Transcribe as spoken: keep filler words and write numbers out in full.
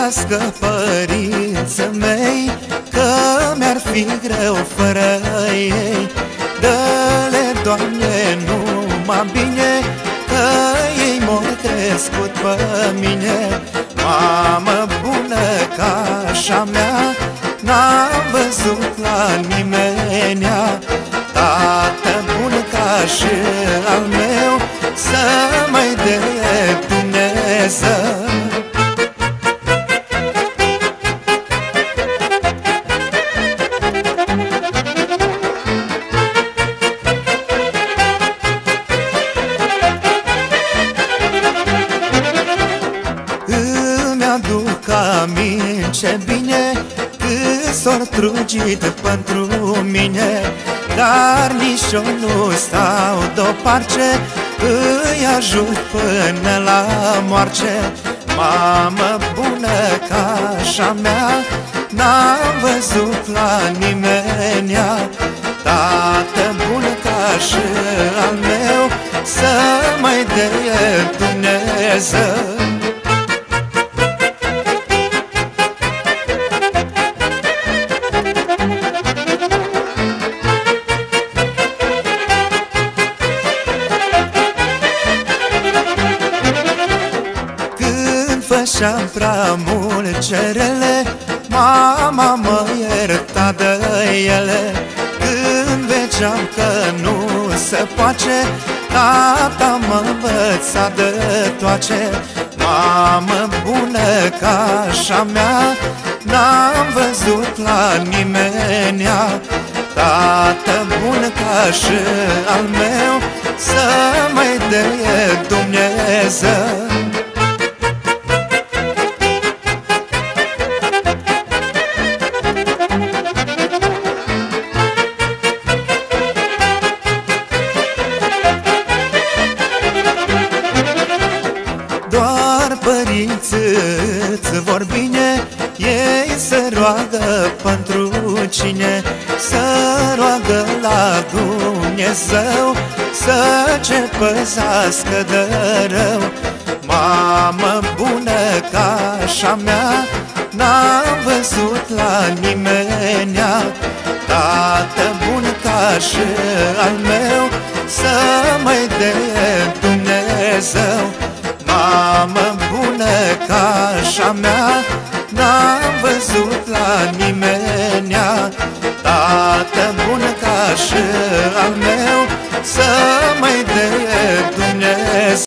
trăiască părinții mei, că mi-ar fi greu fără ei. Dă-le, Doamne, numai bine, că ei m-au crescut pe mine. Mamă bună ca așa mea n-am văzut la nimenea. Tată bun ca și al meu, să mai dea Dumnezeu. Mi-aduc aminte ce bine cât s-or trugit pentru mine, dar nici eu nu stau deoparte, îi ajut până la moarte. Mamă bună ca așa mea n-am văzut la nimenea. Tată bun ca și al meu, să mai dea Dumnezeu. Făceam prea mult cerele, mama mă ierta de ele. Când vedeam că nu se poate, tata mă învăța de toace. Mamă bună ca așa mea n-am văzut la nimenea. Tată bun ca și al meu, să mai dea Dumnezeu. Doar părinții îți vor bine, ei se roagă pentru cine? Să roagă la Dumnezeu să ce păzească de rău. Mamă bună ca așa mea n-am văzut la nimenea. Tată bun ca și al meu, să mai dea Dumnezeu. Mamă bună ca așa mea n-am văzut la nimenea. Tată bun ca și al meu, să mai dea Dumnezeu.